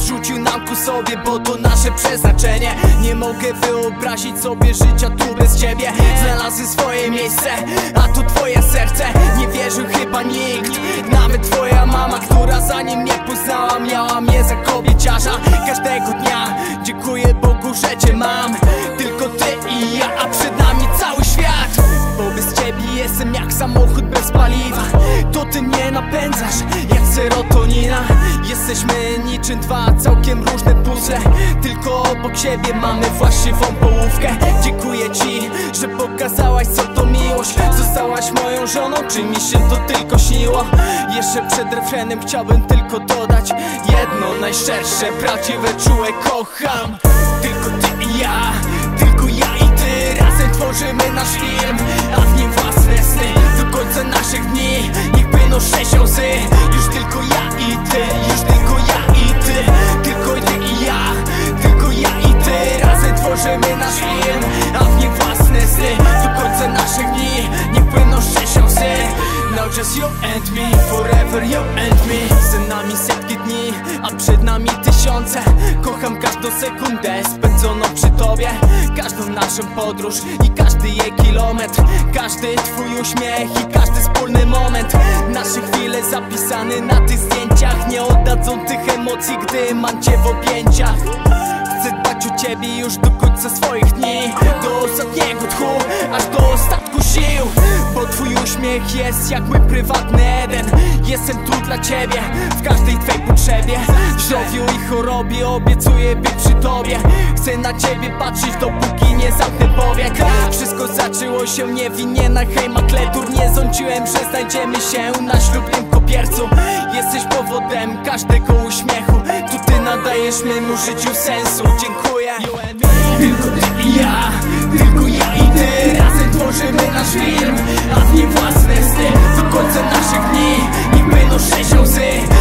zrzucił nam ku sobie, bo to nasze przeznaczenie. Nie mogę wyobrazić sobie życia tu bez ciebie. Znalazłem swoje miejsce, a tu twoje serce. Nie wierzył chyba nikt, nawet twoja mama, która zanim mnie poznała, miała mnie za kobieciarza. Każdego dnia dziękuję Bogu, że cię mam. Tylko ty i ja, a przed nami cały świat. Bo bez ciebie jestem jak samochód bez paliwa. To ty mnie napędzasz jak serotonina. Jesteśmy niczym dwa całkiem różne puzzle, tylko obok siebie mamy właściwą połówkę. Dziękuję ci, że pokazałaś co to miłość. Zostałaś moją żoną, czy mi się to tylko śniło? Jeszcze przed refrenem chciałbym tylko dodać jedno najszczersze, prawdziwe, czułe kocham. Tylko ty i ja, tylko ja i ty. Razem tworzymy nasz film, a w nim własne sny. Do końca naszych dni niech płyną szczęścia łzy. Już tylko ja i ty, już tylko ja i ty. Tylko ty i ja, tylko ja i ty. Razem tworzymy nasz film, a w nim własne sny. Do końca naszych dni niech płyną szczęścia łzy. Now just you and me, forever you and me. Za nami setki dni, a przed nami tysiące. Kocham każdą sekundę spędzoną przy tobie, każdą naszą podróż i każdy jej kilometr. Każdy twój uśmiech i każdy wspólny moment. Nasze chwile zapisane na tych zdjęciach nie oddadzą tych emocji, gdy mam cię w objęciach. Chcę dbać o ciebie już do końca swoich dni, do ostatniego tchu, aż do ostatku sił. Bo twój uśmiech jest jak mój prywatny Eden. Jestem tu dla ciebie, w każdej twej potrzebie. W zdrowiu i chorobie obiecuję być przy tobie. Chcę na ciebie patrzeć, dopóki nie zamknę powiek. Wszystko zaczęło się niewinnie na Hejmakletur. Nie sądziłem, że znajdziemy się na ślubnym kopiercu. Jesteś powodem każdego uśmiechu. To ty nadajesz memu życiu sensu. Dziękuję. Tylko ty i ja, tylko ja i ty. Razem tworzymy nasz film, a w nim własne sny. Do końca naszych dni niech płyną szczęścia łzy.